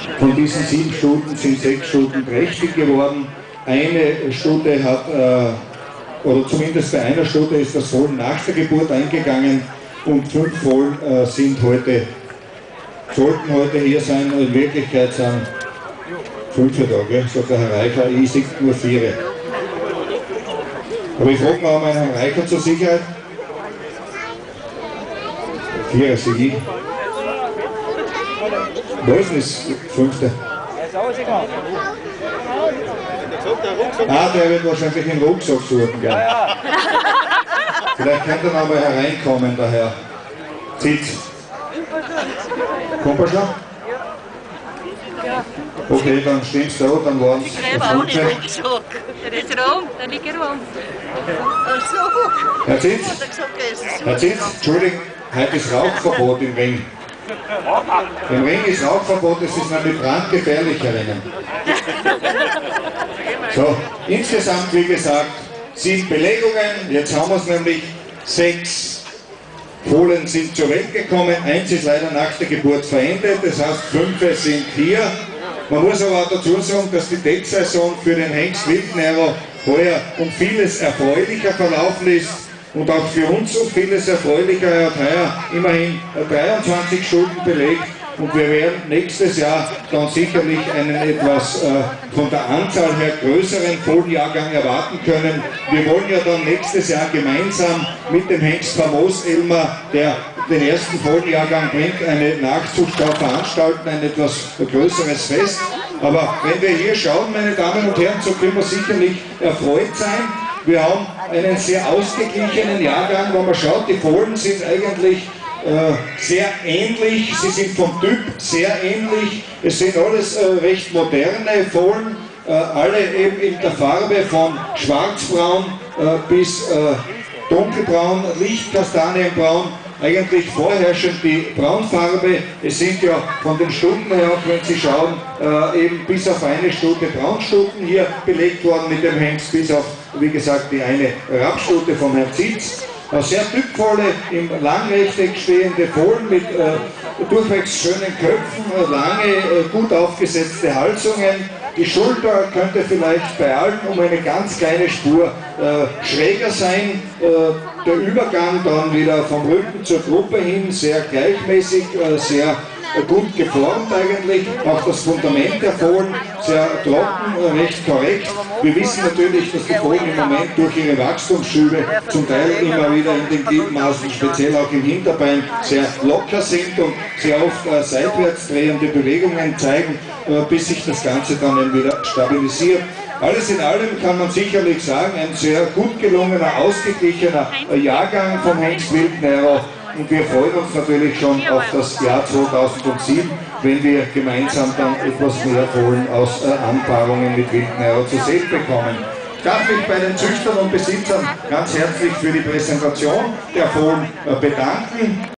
Von diesen 7 Stuten sind 6 Stuten trächtig geworden. Eine Stute hat, oder zumindest bei einer Stute ist das Fohlen nach der Geburt eingegangen und 5 Fohlen sollten heute hier sein. In Wirklichkeit sind 5 da, gell? Sagt der Herr Reicher, ich sehe nur 4. Aber ich frage mal meinen Herrn Reicher zur Sicherheit. 4 sehe ich. Wo ist denn das 5.? Ah, der wird wahrscheinlich den Rucksack suchen, gell? Ja. Vielleicht könnte er noch mal hereinkommen, der Herr Zitz. Kommt er schon? Okay, dann stehst du da, dann waren es. Ich greife auch nicht Rucksack. Der ist rum, der liegt rum. Ach so. Herr Zitz, Herr Zitz, Entschuldigung, heute ist Rauchverbot im Ring. Im Ring ist Rauchverbot, es ist nämlich brandgefährlich herinnen. So, insgesamt, wie gesagt, 7 Belegungen, jetzt haben wir es nämlich, 6 Fohlen sind zur Welt gekommen, 1 ist leider nach der Geburt verendet, das heißt 5 sind hier. Man muss aber auch dazu sagen, dass die Decksaison für den Hengst Wildnero heuer um vieles erfreulicher verlaufen ist und auch für uns um vieles erfreulicher. Er hat heuer immerhin 23 Stunden belegt und wir werden nächstes Jahr dann sicherlich einen etwas von der Anzahl her größeren Fohlenjahrgang erwarten können. Wir wollen ja dann nächstes Jahr gemeinsam mit dem Hengst Famos Elmar, der den ersten Fohlenjahrgang bringt, eine Nachzuchtschau veranstalten, ein etwas größeres Fest. Aber wenn wir hier schauen, meine Damen und Herren, so können wir sicherlich erfreut sein. Wir haben einen sehr ausgeglichenen Jahrgang, wenn man schaut, die Fohlen sind eigentlich sehr ähnlich, sie sind vom Typ sehr ähnlich, es sind alles recht moderne Fohlen, alle eben in der Farbe von schwarzbraun bis dunkelbraun, lichtkastanienbraun, eigentlich vorherrschend die Braunfarbe. Es sind ja von den Stuten her, wenn Sie schauen, eben bis auf eine Stute Braunstuten hier belegt worden mit dem Hengst, bis auf, wie gesagt, die eine Rapsstute vom Herrn Zitz. Sehr typvolle, im Langrechteck stehende Fohlen mit durchwegs schönen Köpfen, lange, gut aufgesetzte Halsungen. Die Schulter könnte vielleicht bei allen um eine ganz kleine Spur schräger sein. Der Übergang dann wieder vom Rücken zur Gruppe hin sehr gleichmäßig, sehr gut geformt eigentlich. Auch das Fundament der Fohlen sehr trocken, recht korrekt. Wir wissen natürlich, dass die Fohlen im Moment durch ihre Wachstumsschübe zum Teil immer wieder in den Gliedmaßen, speziell auch im Hinterbein, sehr locker sind und sehr oft seitwärts drehende Bewegungen zeigen, bis sich das Ganze dann wieder stabilisiert. Alles in allem kann man sicherlich sagen, ein sehr gut gelungener, ausgeglichener Jahrgang vom Hengst Wildnero. Und wir freuen uns natürlich schon auf das Jahr 2007, wenn wir gemeinsam dann etwas mehr Fohlen aus Anpaarungen mit Wildnero zu sehen bekommen. Ich darf mich bei den Züchtern und Besitzern ganz herzlich für die Präsentation der Fohlen bedanken.